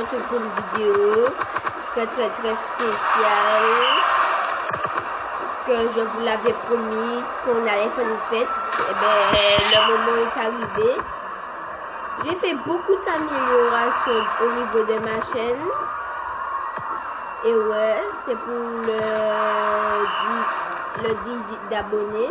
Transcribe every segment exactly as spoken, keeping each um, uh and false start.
retrouve pour une vidéo très très très spéciale que je vous l'avais promis qu'on allait faire une fête. Et bien le moment est arrivé. J'ai fait beaucoup d'améliorations au niveau de ma chaîne. Et ouais, c'est pour le, le dix-huit d'abonnés.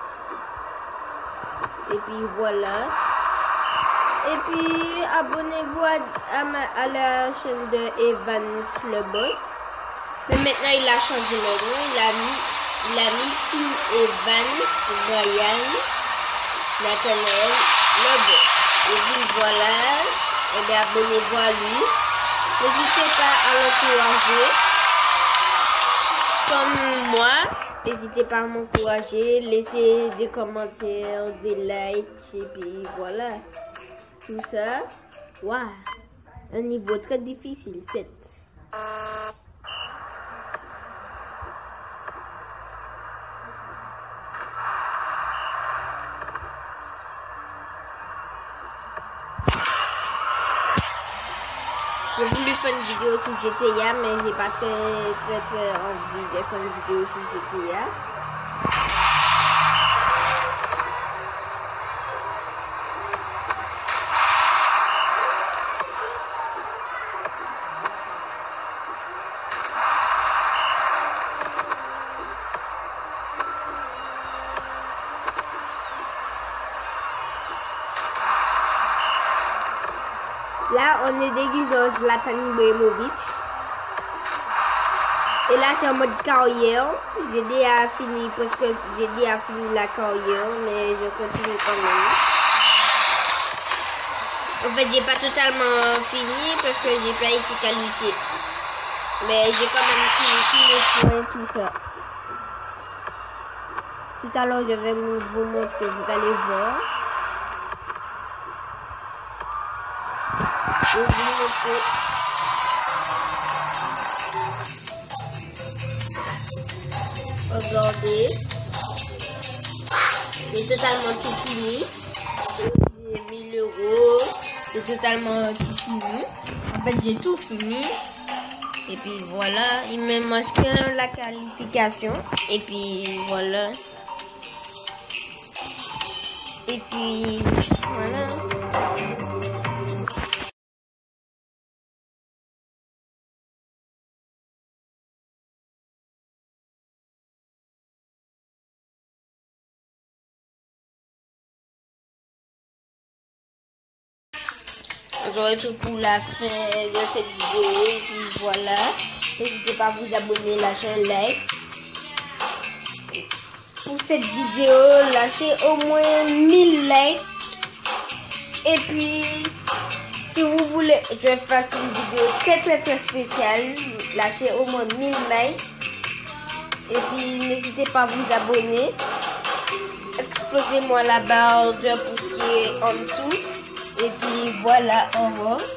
Et puis voilà. Et puis abonnez-vous à, à, ma, à la chaîne de Evans le boss. Mais maintenant il a changé le nom. Il a mis, il a mis Team Evans, Brian, Nathanael le boss. Et puis voilà. Et bien abonnez-vous à lui. N'hésitez pas à l'encourager. Comme moi. N'hésitez pas à m'encourager. Laissez des commentaires, des likes. Et puis voilà. Tout ça. Waouh. Un niveau très difficile. sept. J'ai voulu faire une vidéo sur G T A, mais j'ai pas très très très envie de faire une vidéo sur G T A. Là, on est déguisé en Zlatan Ibrahimovic. Et là, c'est en mode carrière. J'ai déjà fini, parce que j'ai déjà fini la carrière, mais je continue quand même. En fait, j'ai pas totalement fini, parce que j'ai pas été qualifié. Mais j'ai quand même fini tous les points, tout ça. Tout à l'heure, je vais vous montrer, vous allez voir. Je vais vous montrer. Regardez. C'est totalement tout fini. J'ai mille euros. C'est totalement tout fini. En fait, j'ai tout fini. Et puis voilà. Il me manque que la qualification. Et puis voilà. Et puis voilà. J'aurai tout pour la fin de cette vidéo. Et puis voilà. N'hésitez pas à vous abonner, lâcher un like. Pour cette vidéo, lâchez au moins mille likes. Et puis, si vous voulez que je fasse une vidéo très très très spéciale, lâchez au moins mille likes. Et puis, n'hésitez pas à vous abonner. Explosez-moi la barre de pouce qui est en dessous. Et puis voilà, au revoir.